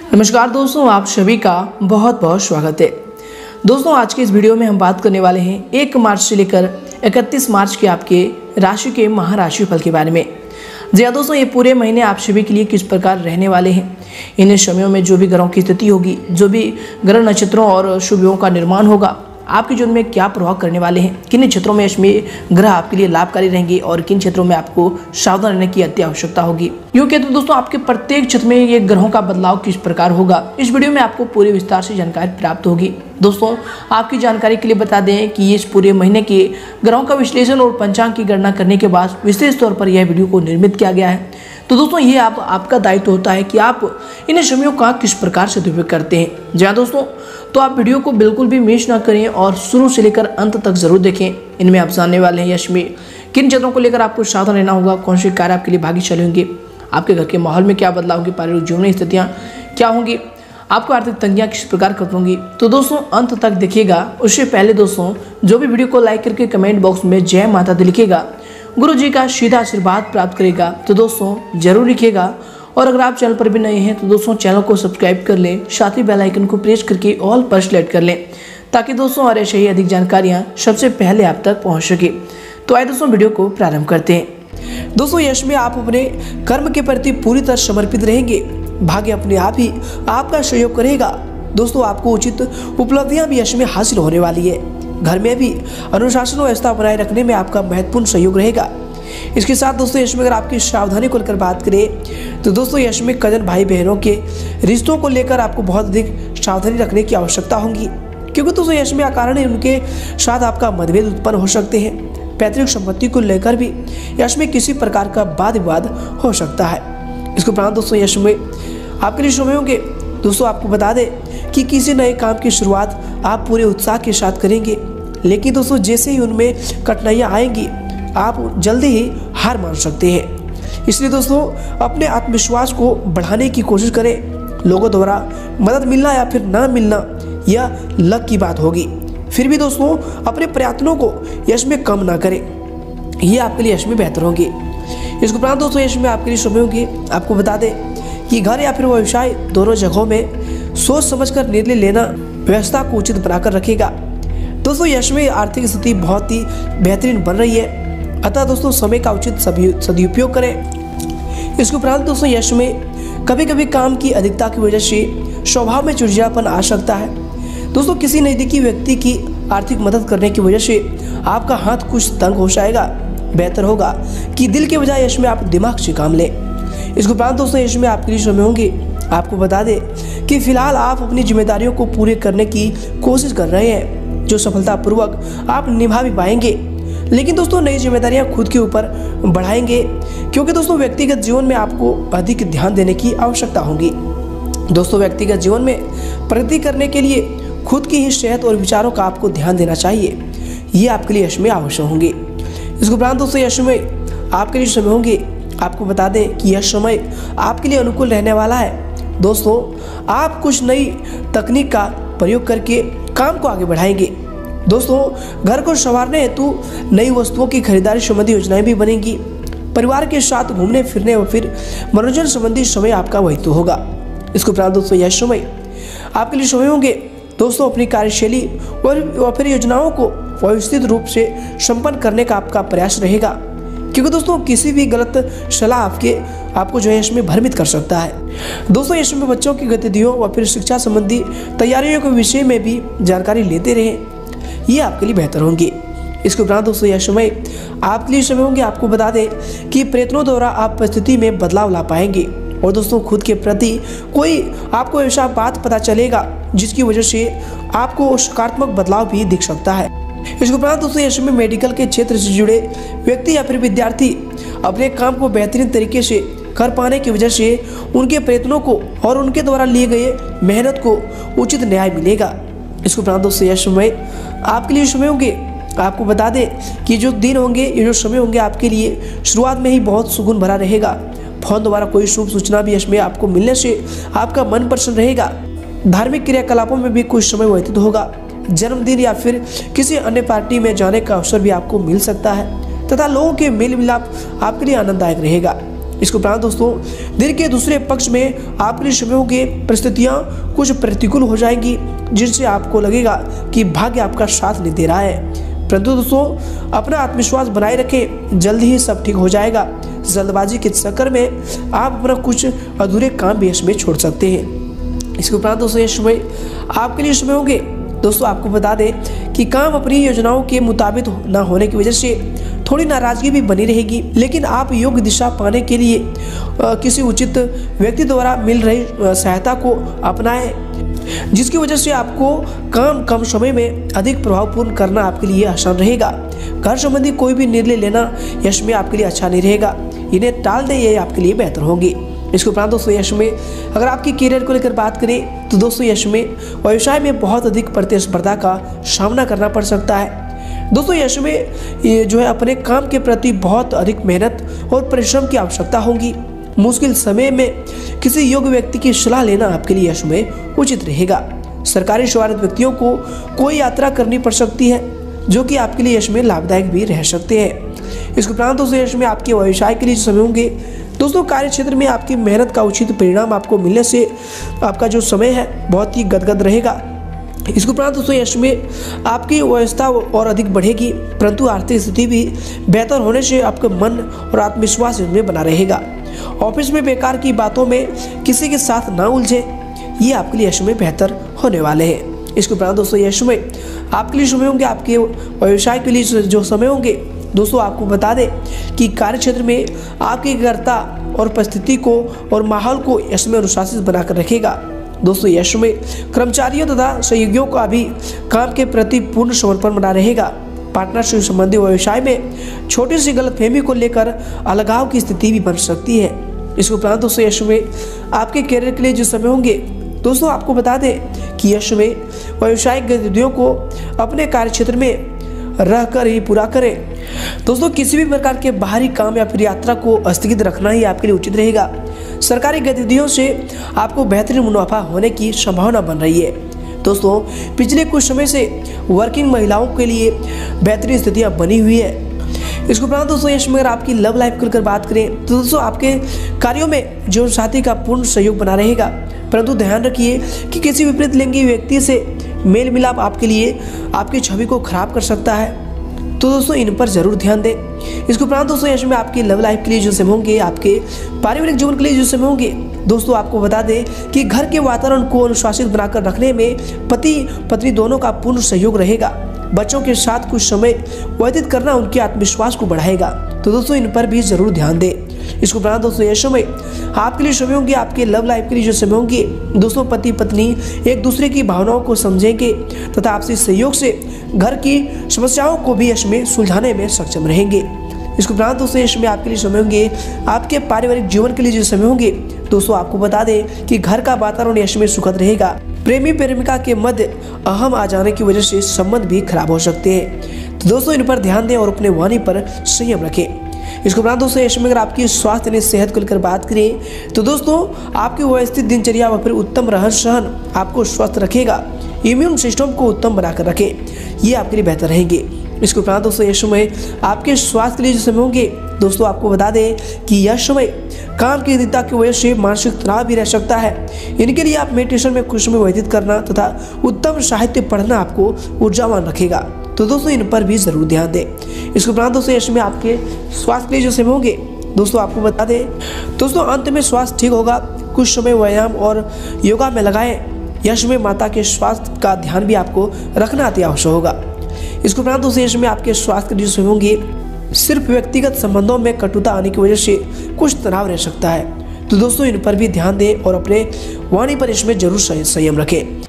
नमस्कार दोस्तों, आप सभी का बहुत बहुत स्वागत है। दोस्तों, आज के इस वीडियो में हम बात करने वाले हैं 1 मार्च से लेकर 31 मार्च के आपके राशि के महाराशि फल के बारे में। जी हाँ दोस्तों, ये पूरे महीने आप सभी के लिए किस प्रकार रहने वाले हैं। इन समयों में जो भी ग्रहों की स्थिति होगी, जो भी ग्रह नक्षत्रों और शुभ योगों का निर्माण होगा, आपके जीवन में क्या प्रभाव करने वाले हैं, किन क्षेत्रों में इसमें ग्रह आपके लिए लाभकारी रहेंगे और किन क्षेत्रों में आपको सावधान रहने की अति आवश्यकता होगी। यूँ कहते हैं दोस्तों, आपके प्रत्येक क्षेत्र में ये ग्रहों का बदलाव किस प्रकार होगा, इस वीडियो में आपको पूरी विस्तार से जानकारी प्राप्त होगी। दोस्तों, आपकी जानकारी के लिए बता दें कि इस पूरे महीने के ग्रहों का विश्लेषण और पंचांग की गणना करने के बाद विशेष तौर पर यह वीडियो को निर्मित किया गया है। तो दोस्तों, ये आपका दायित्व होता है कि आप इन समयों का किस प्रकार से दुरुपयोग करते हैं। जी हाँ दोस्तों, तो आप वीडियो को बिल्कुल भी मिस ना करें और शुरू से लेकर अंत तक जरूर देखें। इनमें आप जानने वाले हैं यश में किन क्षेत्रों को लेकर आपको सावधान रहना होगा, कौन से कार्य आपके लिए भाग्यशाली होंगे, आपके घर के माहौल में क्या बदलाव होंगे, पारिवारिक जीवन स्थितियाँ क्या होंगी, आपको आर्थिक तंगियाँ किस प्रकार खत्म होंगी। तो दोस्तों, अंत तक देखिएगा। उससे पहले दोस्तों, जो भी वीडियो को लाइक करके कमेंट बॉक्स में जय माता दी लिखिएगा, गुरु जी का सीधा आशीर्वाद प्राप्त करेगा, तो दोस्तों जरूर लिखिएगा। और अगर आप चैनल पर भी नए हैं तो दोस्तों चैनल को सब्सक्राइब कर लें, साथ ही बेल आइकन को प्रेस करके ऑल पर सेलेक्ट कर लें, ताकि दोस्तों और ऐसे ही अधिक जानकारियां सबसे पहले आप तक पहुंच सके। तो आइए दोस्तों, वीडियो को प्रारंभ करते हैं। दोस्तों, यश में आप अपने कर्म के प्रति पूरी तरह समर्पित रहेंगे। भाग्य अपने आप ही आपका सहयोग करेगा। दोस्तों, आपको उचित उपलब्धियां भी यश में हासिल होने वाली है। घर में भी अनुशासन व्यवस्था बनाए रखने में आपका महत्वपूर्ण सहयोग रहेगा। इसके साथ दोस्तों, यश में अगर आपकी सावधानी को लेकर बात करें तो दोस्तों, यश में कजन भाई बहनों के रिश्तों को लेकर आपको बहुत अधिक सावधानी रखने की आवश्यकता होगी, क्योंकि दोस्तों यश में कारण उनके साथ आपका मतभेद उत्पन्न हो सकते हैं। पैतृक संपत्ति को लेकर भी यश में किसी प्रकार का वाद विवाद हो सकता है। इसके उपरांत दोस्तों, यश में आपके लिए समय होंगे। दोस्तों, आपको बता दें कि किसी नए काम की शुरुआत आप पूरे उत्साह के साथ करेंगे, लेकिन दोस्तों जैसे ही उनमें कठिनाइयाँ आएंगी आप जल्दी ही हार मान सकते हैं। इसलिए दोस्तों, अपने आत्मविश्वास को बढ़ाने की कोशिश करें। लोगों द्वारा मदद मिलना या फिर ना मिलना यह लक की बात होगी। फिर भी दोस्तों, अपने प्रयत्नों को यश में कम ना करें, ये आपके लिए यश में बेहतर होंगे। इसके उपरांत दोस्तों, यश में आपके लिए समय होंगे। आपको बता दें कि घर या फिर व्यवसाय दोनों जगहों में सोच समझकर निर्णय लेना व्यवस्था को उचित बनाकर रखेगा। दोस्तों, यश में आर्थिक स्थिति बहुत ही बेहतरीन बन रही है, अतः दोस्तों समय का उचित सदुपयोग करें। इसके उपरांत दोस्तों, यश में कभी कभी काम की अधिकता की वजह से स्वभाव में चिड़चिड़ापन आ सकता है। दोस्तों, किसी नज़दीकी व्यक्ति की आर्थिक मदद करने की वजह से आपका हाथ कुछ तंग हो जाएगा। बेहतर होगा कि दिल के बजाय यश में आप दिमाग से काम लें। इसके उपरांत दोस्तों, यश में आपके लिए समय होंगे। आपको बता दें कि फिलहाल आप अपनी जिम्मेदारियों को पूरे करने की कोशिश कर रहे हैं, जो सफलतापूर्वक आप निभा भी पाएंगे। लेकिन दोस्तों, नई जिम्मेदारियां खुद के ऊपर बढ़ाएंगे, क्योंकि दोस्तों व्यक्तिगत जीवन में आपको अधिक ध्यान देने की आवश्यकता होगी। दोस्तों, व्यक्तिगत जीवन में प्रगति करने के लिए खुद की ही सेहत और विचारों का आपको ध्यान देना चाहिए, ये आपके लिए यश में आवश्यक होंगे। इसके उपरांत दोस्तों, यश में आपके लिए समय होंगे। आपको बता दें कि यह समय आपके लिए अनुकूल रहने वाला है। दोस्तों, आप कुछ नई तकनीक का प्रयोग करके काम को आगे बढ़ाएंगे। दोस्तों, घर को संवारने हेतु नई वस्तुओं की खरीदारी संबंधी योजनाएं भी बनेंगी। परिवार के साथ घूमने फिरने और फिर मनोरंजन संबंधी समय आपका वही तो होगा। इसके उपरांत दोस्तों, यह समय आपके लिए समय होंगे। दोस्तों, अपनी कार्यशैली और फिर योजनाओं को व्यवस्थित रूप से संपन्न करने का आपका प्रयास रहेगा, क्योंकि दोस्तों किसी भी गलत सलाह आपको जो है इसमें भ्रमित कर सकता है। दोस्तों, इसमें बच्चों की गतिविधियों व फिर शिक्षा संबंधी तैयारियों के विषय में भी जानकारी लेते रहें, ये आपके लिए बेहतर होंगे। इसके उपरांत दोस्तों, यह समय आपके लिए समय होंगे। आपको बता दें कि प्रयत्नों द्वारा आप परिस्थिति में बदलाव ला पाएंगे और दोस्तों खुद के प्रति कोई आपको ऐसा बात पता चलेगा जिसकी वजह से आपको सकारात्मक बदलाव भी दिख सकता है। इसके उपरांत दोस्तों, यह समय मेडिकल के क्षेत्र से जुड़े व्यक्ति या फिर विद्यार्थी अपने काम को बेहतरीन तरीके से कर पाने की वजह से उनके प्रयत्नों को और उनके द्वारा लिए गए मेहनत को उचित न्याय मिलेगा। इसके उपरांत दोस्तों, यह समय आपके लिए समय होंगे। आपको बता दें कि जो दिन होंगे, ये जो समय होंगे आपके लिए शुरुआत में ही बहुत सुकून भरा रहेगा। फोन द्वारा कोई शुभ सूचना भी इसमें आपको मिलने से आपका मन प्रसन्न रहेगा। धार्मिक क्रियाकलापों में भी कुछ समय व्यतीत होगा। जन्मदिन या फिर किसी अन्य पार्टी में जाने का अवसर भी आपको मिल सकता है तथा लोगों के मेल मिलाप आपके लिए आनंददायक रहेगा। इसके उपरांत दोस्तों दिन के दूसरे पक्ष में आपके लिए समय होंगे परिस्थितियां कुछ प्रतिकूल हो जाएंगी, जिनसे आपको लगेगा कि भाग्य आपका साथ नहीं दे रहा है। परंतु दोस्तों अपना आत्मविश्वास बनाए रखें, जल्द ही सब ठीक हो जाएगा। जल्दबाजी के चक्कर में आप अपना कुछ अधूरे काम भी इसमें छोड़ सकते हैं। इसके उपरांत दोस्तों ये समय आपके लिए समय होंगे। दोस्तों आपको बता दें कि काम अपनी योजनाओं के मुताबिक न होने की वजह से थोड़ी नाराजगी भी बनी रहेगी, लेकिन आप योग्य दिशा पाने के लिए किसी उचित व्यक्ति द्वारा मिल रही सहायता को अपनाएं, जिसकी वजह से आपको काम कम समय में अधिक प्रभावपूर्ण करना आपके लिए आसान रहेगा। घर संबंधी कोई भी निर्णय लेना यश में आपके लिए अच्छा नहीं रहेगा, इन्हें टाल दें, ये आपके लिए बेहतर होंगे। इसके उपरांत दोस्तों यश में अगर आपकी करियर को लेकर बात करें तो दोस्तों यश में व्यवसाय में बहुत अधिक प्रतिस्पर्धा का सामना करना पड़ सकता है। दोस्तों यश में ये जो है अपने काम के प्रति बहुत अधिक मेहनत और परिश्रम की आवश्यकता होगी। मुश्किल समय में किसी योग्य व्यक्ति की सलाह लेना आपके लिए यश में उचित रहेगा। सरकारी सेवारत व्यक्तियों को कोई यात्रा करनी पड़ सकती है, जो कि आपके लिए यश में लाभदायक भी रह सकते हैं। इसके उपरांत दोस्तों यश में आपके व्यवसाय के लिए जो समय होंगे दोस्तों कार्य क्षेत्र में आपकी मेहनत का उचित परिणाम आपको मिलने से आपका जो समय है बहुत ही गदगद रहेगा। इसके उपरांत दोस्तों यश में आपकी व्यवस्था और अधिक बढ़ेगी, परंतु आर्थिक स्थिति भी बेहतर होने से आपका मन और आत्मविश्वास इसमें बना रहेगा। ऑफिस में बेकार की बातों में किसी के साथ ना उलझे, ये आपके लिए यश में बेहतर होने वाले हैं। इसके उपरांत दोस्तों यश में आपके लिए समय होंगे, आपके व्यवसाय के लिए जो समय होंगे दोस्तों आपको बता दें कि कार्य क्षेत्र में आपकी एकाग्रता और परिस्थिति को और माहौल को यश में अनुशासित बनाकर रखेगा। दोस्तों यश में कर्मचारियों तथा सहयोगियों का भी काम के प्रति पूर्ण समर्पण बना रहेगा। पार्टनरशिप संबंधी व्यवसाय में छोटी सी गलतफहमी को लेकर अलगाव की स्थिति भी बन सकती है। इसके उपरांत दोस्तों यश में आपके करियर के लिए जो समय होंगे दोस्तों आपको बता दें कि यश में व्यावसायिक गतिविधियों को अपने कार्य क्षेत्र में रहकर ही पूरा करें। दोस्तों किसी भी प्रकार के बाहरी काम या फिर यात्रा को स्थगित रखना ही आपके लिए उचित रहेगा। सरकारी गतिविधियों से आपको बेहतरीन मुनाफा होने की संभावना बन रही है। दोस्तों पिछले कुछ समय से वर्किंग महिलाओं के लिए बेहतरीन स्थितियां बनी हुई है। इसके उपरांत दोस्तों यश में अगर आपकी लव लाइफ को लेकर बात करें तो दोस्तों आपके कार्यों में जीवन साथी का पूर्ण सहयोग बना रहेगा, परंतु ध्यान रखिए कि किसी विपरीत लिंगी व्यक्ति से मेल मिलाप आपके लिए आपकी छवि को खराब कर सकता है, तो दोस्तों इन पर जरूर ध्यान दें। इसके उपरांत दोस्तों यश में आपकी लव लाइफ के लिए जो समय होंगे, आपके पारिवारिक जीवन के लिए जो समय होंगे दोस्तों आपको बता दें कि घर के वातावरण को अनुशासित बनाकर रखने में पति पत्नी दोनों का पूर्ण सहयोग रहेगा। बच्चों के साथ कुछ समय व्यतीत करना उनके आत्मविश्वास को बढ़ाएगा, तो दोस्तों इन पर भी जरूर ध्यान दें। इसके उपरांत दोस्तों यह समय आपके लिए समय होंगे, आपके लव लाइफ के लिए जो समय होंगे दोस्तों पति पत्नी एक दूसरे की भावनाओं को समझेंगे तथा आपसी सहयोग से घर की समस्याओं को भी यश में सुलझाने में सक्षम रहेंगे। इसके उपरांत दोस्तों यश में आपके लिए समय होंगे, आपके पारिवारिक जीवन के लिए जो समय होंगे दोस्तों आपको बता दें कि घर का वातावरण यश में सुखद रहेगा। प्रेमी प्रेमिका के मध्य अहम आ जाने की वजह से संबंध भी खराब हो सकते हैं, तो दोस्तों इन पर ध्यान दें और अपने वाणी पर संयम रखें। इसके उपरांत दोस्तों यश में अगर आपकी स्वास्थ्य यानी सेहत को लेकर बात करें तो दोस्तों आपकी व्यवस्थित दिनचर्या व फिर उत्तम रहन सहन आपको स्वस्थ रखेगा। इम्यून सिस्टम को उत्तम बनाकर रखें, ये आपके लिए बेहतर रहेंगे। इसके उपरांत दोस्तों यह समय आपके स्वास्थ्य के लिए जो समय होंगे दोस्तों आपको बता दें कि यह समय काम की अधिकता की वजह से मानसिक तनाव भी रह सकता है। इनके लिए आप मेडिटेशन में कुछ समय व्यतीत करना तथा उत्तम साहित्य पढ़ना आपको ऊर्जावान रखेगा, तो दोस्तों इन पर भी जरूर ध्यान दें। इसके उपरांत दोस्तों यह समय आपके स्वास्थ्य के लिए जो समय होंगे दोस्तों आपको बता दें दोस्तों अंत में स्वास्थ्य ठीक होगा। कुछ समय व्यायाम और योगा में लगाएं। यश में माता के स्वास्थ्य का ध्यान भी आपको रखना अति आवश्यक होगा। इसके उपरांत दोस्तों यश में आपके स्वास्थ्य के जो होंगे सिर्फ व्यक्तिगत संबंधों में कटुता आने की वजह से कुछ तनाव रह सकता है, तो दोस्तों इन पर भी ध्यान दें और अपने वाणी पर इसमें जरूर संयम रखें।